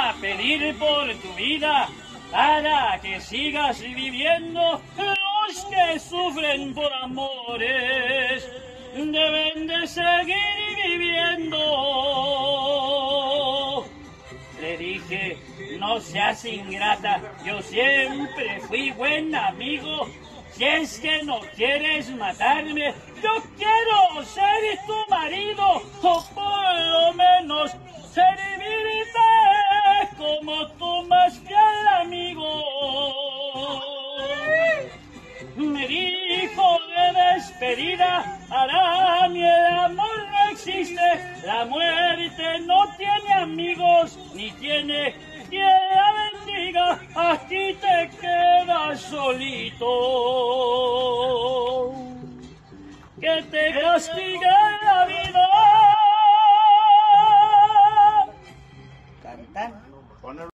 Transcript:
a pedir por tu vida para que sigas viviendo. Los que sufren por amores deben de seguir viviendo. Le dije, no seas ingrata, yo siempre fui buen amigo. Si es que no quieres matarme, yo quiero ser tu marido, o por lo menos servirte como tu más fiel amigo. Me dijo de despedida, Arami, el amor no existe, la muerte no tiene amigos, ni tiene quien la bendiga, aquí te quedas solito. Que te castigue la vida. Cantar.